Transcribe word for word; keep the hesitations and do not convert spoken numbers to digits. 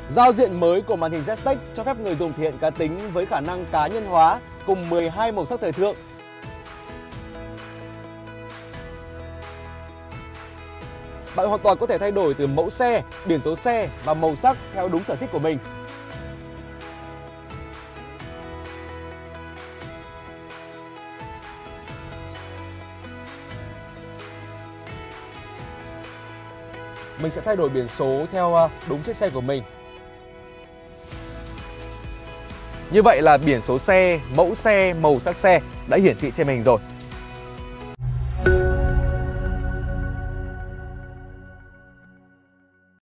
Giao diện mới của màn hình Z-Spec cho phép người dùng thể hiện cá tính với khả năng cá nhân hóa cùng mười hai màu sắc thời thượng. Bạn hoàn toàn có thể thay đổi từ mẫu xe, biển số xe và màu sắc theo đúng sở thích của mình. Mình sẽ thay đổi biển số theo đúng chiếc xe của mình. Như vậy là biển số xe, mẫu xe, màu sắc xe đã hiển thị trên màn hình rồi.